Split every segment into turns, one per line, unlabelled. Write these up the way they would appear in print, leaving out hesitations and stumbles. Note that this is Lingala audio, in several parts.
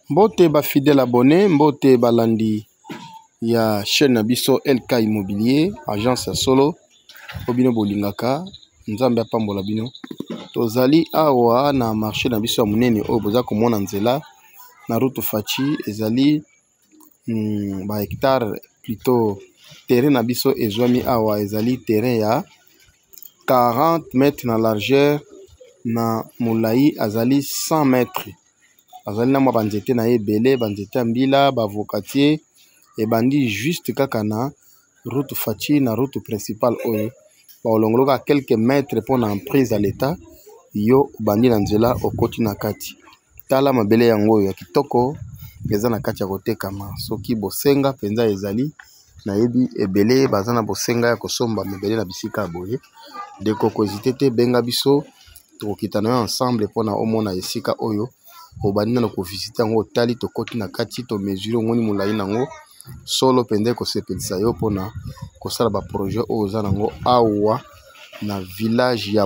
Mbote ba fidèle abonné, mbote balandi ya chaîne Nabiso LK Immobilier, agence ya solo, obino bolingaka, nzambe apambola bino. Tozali awa na marché Nabiso ya munene oyo boza komona nzela na route Fachi ezali ba hectare plutôt terrain Nabiso ezwami awa ezali terrain ya 40 mètres na largeur na molai azali 100 mètres. Azali na mwa banzete na ebele banzete ya mbila bavocatier ebandi juste kaka na route Fachi na route principale oyo baolongoloka quelques mètres mpona emprise à l'état yo bandi na nzela okoti na kati tala mabele yango oyo ya kitoko eza na kati ya kotekama soki bosenga mpenza ezali nayebi ebele baza na bosenga ya kosomba mabele na bisika ya boye ndeko kozite te benga biso tokokita na yo ensemble mpona omona esika oyo obandi na kovisite yango otali tokoti na kati to mesure omoni molai nango solo pende kosepelisa yo mpona kosala ba projet oyo oza nango awa na village ya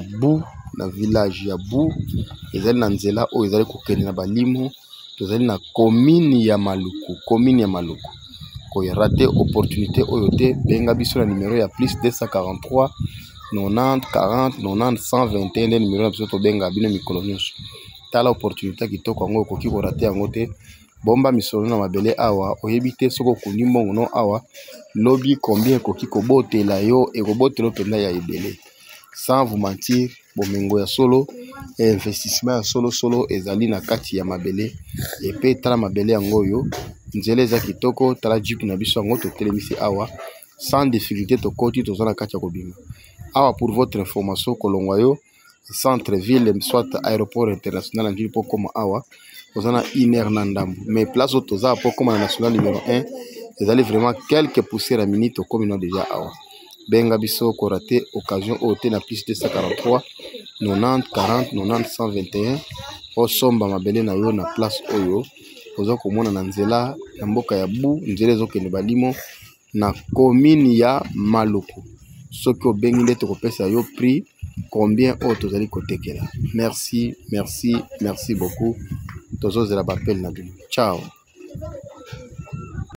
Bu ezali na nzela oyo ezali kokende na balimo tozali na commune ya Maluku koya rate opportunité oyo te benga biso na numéro ya plus 243 90 40 90 121 nde numéro na biso tobenga bino mikolo nyonso tala opportunité kitoko yango okoki korate yango te bomba misolo na mabele awa oyebi te soko okundi mbongo no awa lobi combien ekoki kobotela yo ekobotela mpenza ya ebele sans vous mentir bomengo ya solo investissement ya solo ezali na kati ya mabele epe tala mabele yango oyo nzela eza kitoko tala jeep na biso yango totelemisi awa sans difficulté tokoti toza na kati ya kobima awa pour votre information kolongwa yo centre ville soit aéroport international ngili po koma awa ozana 1 heure na ndambu mais place où toza po koma na national numéro 1 ezali vraiment quelques poussières à minutes comme nous déjà awa benga biso ko raté occasion au te na plus 243 90 40 90 121 o somba mabele na yo na place oyo oza komona na nzela ya mboka ya Bu nzela ezokende balimo na commune ya Maluku soki obengi nde tokopesa yo prix combien oyo tozali kotekela. Merci beaucoup tozozela bapel na bino ciao.